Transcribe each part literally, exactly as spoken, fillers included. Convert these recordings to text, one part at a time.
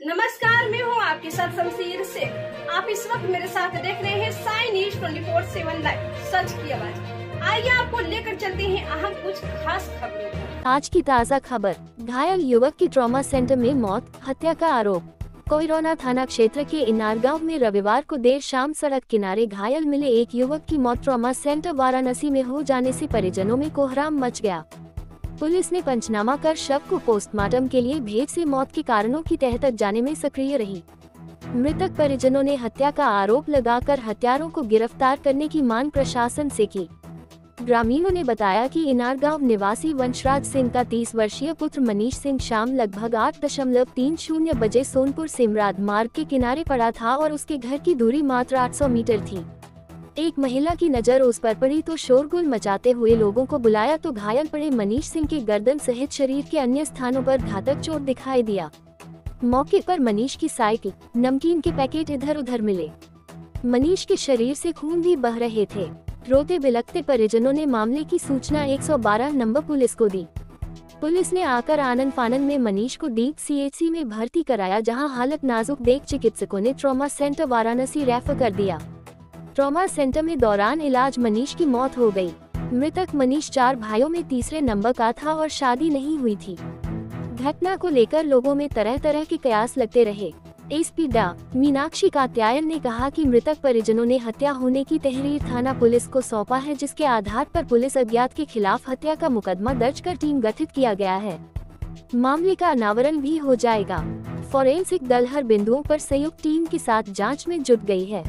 नमस्कार, मैं हूँ आपके साथ शमशीर शेख। आप इस वक्त मेरे साथ देख रहे हैं Sai news twenty four seven live, सच की आवाज। आइए आपको लेकर चलते हैं अहम कुछ खास खबरों को। आज की ताज़ा खबर, घायल युवक की ट्रॉमा सेंटर में मौत, हत्या का आरोप। कोइरोना थाना क्षेत्र के इनार गांव में रविवार को देर शाम सड़क किनारे घायल मिले एक युवक की मौत ट्रॉमा सेंटर वाराणसी में हो जाने से परिजनों में कोहराम मच गया। पुलिस ने पंचनामा कर शव को पोस्टमार्टम के लिए भेज से मौत के कारणों की तह तक जाने में सक्रिय रही। मृतक परिजनों ने हत्या का आरोप लगाकर हत्यारों को गिरफ्तार करने की मांग प्रशासन से की। ग्रामीणों ने बताया कि इनार गांव निवासी वंशराज सिंह का तीस वर्षीय पुत्र मनीष सिंह शाम लगभग आठ दशमलव तीन शून्य बजे सोनपुर सिमराद मार्ग के किनारे पड़ा था और उसके घर की दूरी मात्र आठ सौ मीटर थी। एक महिला की नजर उस पर पड़ी तो शोरगुल मचाते हुए लोगों को बुलाया तो घायल पड़े मनीष सिंह के गर्दन सहित शरीर के अन्य स्थानों पर घातक चोट दिखाई दिया। मौके पर मनीष की साइकिल, नमकीन के पैकेट इधर उधर मिले। मनीष के शरीर से खून भी बह रहे थे। रोते बिलखते परिजनों ने मामले की सूचना एक सौ बारह नंबर पुलिस को दी। पुलिस ने आकर आनन फानन में मनीष को डीप सी एच सी में भर्ती कराया, जहां हालत नाजुक देख चिकित्सकों ने ट्रॉमा सेंटर वाराणसी रेफर कर दिया। ट्रॉमा सेंटर में दौरान इलाज मनीष की मौत हो गई। मृतक मनीष चार भाइयों में तीसरे नंबर का था और शादी नहीं हुई थी। घटना को लेकर लोगों में तरह तरह के कयास लगते रहे। एस पी डा मीनाक्षी कात्यायन ने कहा कि मृतक परिजनों ने हत्या होने की तहरीर थाना पुलिस को सौंपा है, जिसके आधार पर पुलिस अज्ञात के खिलाफ हत्या का मुकदमा दर्ज कर टीम गठित किया गया है। मामले का अनावरण भी हो जाएगा। फोरेंसिक दल हर बिंदुओं पर संयुक्त टीम के साथ जांच में जुट गई है।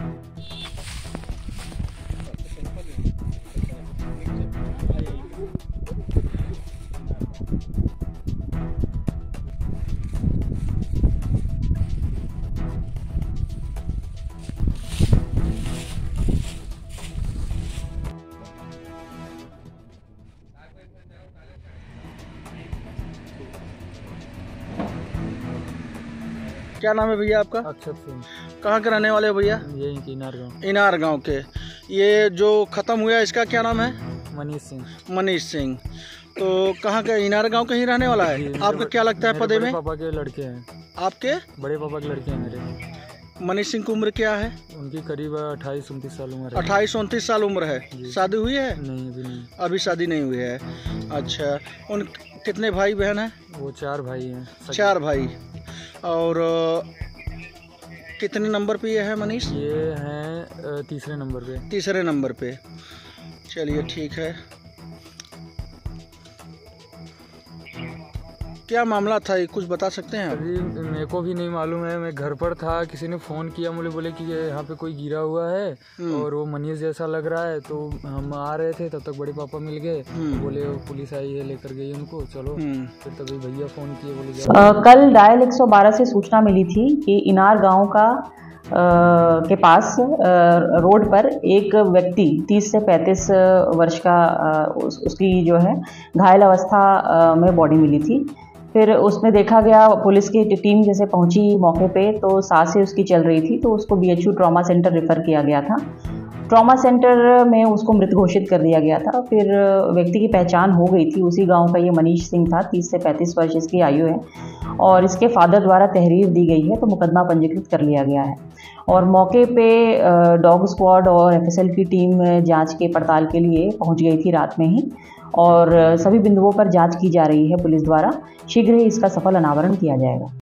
क्या नाम है भैया आपका? अक्षत सिंह। कहाँ के रहने वाले हो भैया? यही इनार गाँव। इनार गांव के। ये जो खत्म हुआ इसका क्या नाम है? मनीष सिंह। मनीष सिंह। तो कहाँ का? इनार गांव का ही रहने वाला है। आपका क्या लगता है पदे में? पापा के लड़के हैं। आपके बड़े पापा के लड़के हैं मेरे। मनीष सिंह की उम्र क्या है? उनकी करीब अट्ठाईस उनतीस साल उम्र है। अट्ठाईस उनतीस साल उम्र है। शादी हुई है? नहीं, अभी नहीं। अभी शादी नहीं हुई है। अच्छा, उन कितने भाई बहन है? वो चार भाई हैं। चार भाई। और कितने नंबर पे ये है मनीष? ये हैं तीसरे नंबर पे। तीसरे नंबर पे। चलिए ठीक है। क्या मामला था ये कुछ बता सकते हैं आप? अभी मेरे को भी नहीं मालूम है। मैं घर पर था, किसी ने फ़ोन किया, मुझे बोले कि ये यहाँ पे कोई गिरा हुआ है और वो मनीष जैसा लग रहा है। तो हम आ रहे थे, तब तक बड़े पापा मिल गए। बोले वो पुलिस आई है, लेकर गई उनको, चलो। फिर तभी भैया फ़ोन किए, बोले जाओ। कल डायल एक सौ बारह से सूचना मिली थी कि इनार गाँव का आ, के पास आ, रोड पर एक व्यक्ति तीस से पैंतीस वर्ष का आ, उस, उसकी जो है घायल अवस्था आ, में बॉडी मिली थी। फिर उसमें देखा गया, पुलिस की टीम जैसे पहुंची मौके पे तो सांसें उसकी चल रही थी, तो उसको B H U trauma centre refer किया गया था। ट्रॉमा सेंटर में उसको मृत घोषित कर दिया गया था। फिर व्यक्ति की पहचान हो गई थी, उसी गांव का ये मनीष सिंह था, तीस से पैंतीस वर्ष इसकी आयु है और इसके फादर द्वारा तहरीर दी गई है, तो मुकदमा पंजीकृत कर लिया गया है। और मौके पे डॉग स्क्वाड और एफ एस एल की टीम जांच के पड़ताल के लिए पहुंच गई थी रात में ही, और सभी बिंदुओं पर जांच की जा रही है पुलिस द्वारा। शीघ्र ही इसका सफल अनावरण किया जाएगा।